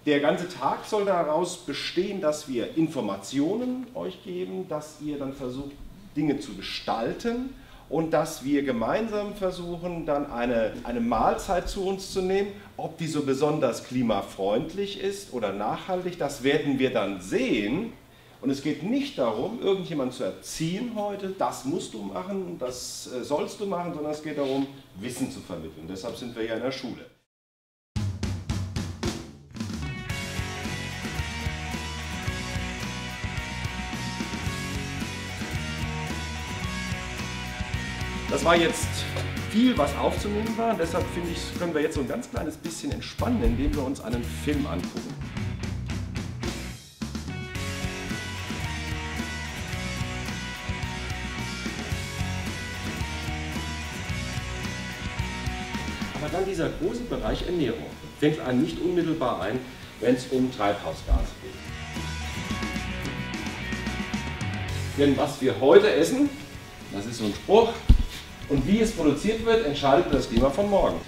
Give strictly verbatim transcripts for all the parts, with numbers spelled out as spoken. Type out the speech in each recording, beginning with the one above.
Der ganze Tag soll daraus bestehen, dass wir Informationen euch geben, dass ihr dann versucht, Dinge zu gestalten und dass wir gemeinsam versuchen, dann eine, eine Mahlzeit zu uns zu nehmen. Ob die so besonders klimafreundlich ist oder nachhaltig, das werden wir dann sehen. Und es geht nicht darum, irgendjemanden zu erziehen heute, das musst du machen, das sollst du machen, sondern es geht darum, Wissen zu vermitteln. Deshalb sind wir ja in der Schule. Das war jetzt viel, was aufzunehmen war. Und deshalb finde ich, können wir jetzt so ein ganz kleines bisschen entspannen, indem wir uns einen Film angucken. Aber dann dieser große Bereich Ernährung fängt an nicht unmittelbar ein, wenn es um Treibhausgase geht. Denn was wir heute essen, das ist so ein Spruch, und wie es produziert wird, entscheidet das Klima von morgen.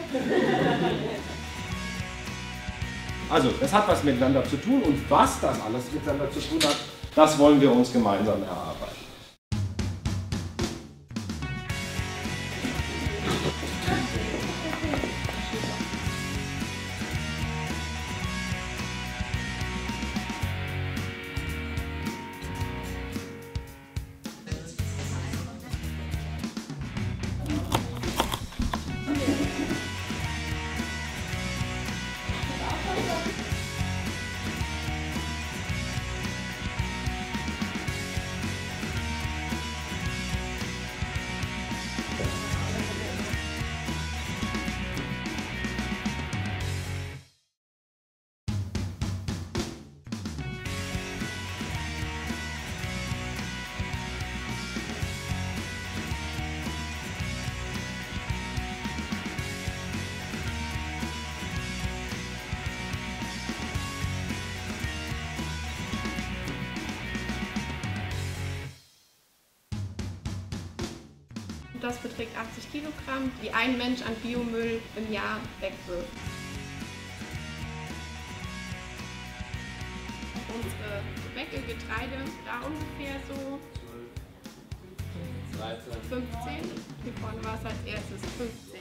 Also, das hat was miteinander zu tun und was das alles miteinander zu tun hat, das wollen wir uns gemeinsam erarbeiten. Das beträgt achtzig Kilogramm, die ein Mensch an Biomüll im Jahr wegwirft. Unsere Gebäcke, Getreide, da ungefähr so fünfzehn. Hier vorne war es als erstes fünfzehn.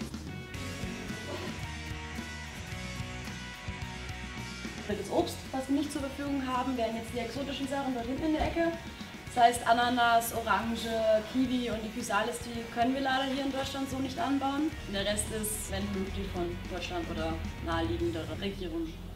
Das Obst, was wir nicht zur Verfügung haben, wären jetzt die exotischen Sachen dort hinten in der Ecke. Das heißt Ananas, Orange, Kiwi und die Physalis, die können wir leider hier in Deutschland so nicht anbauen. Der Rest ist, wenn möglich, von Deutschland oder naheliegender Regionen.